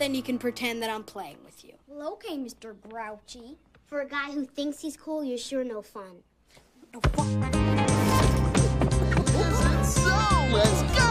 then you can pretend that I'm playing with you. Well, okay, Mr. Grouchy. For a guy who thinks he's cool, you're sure no fun. No fun. So, let's go!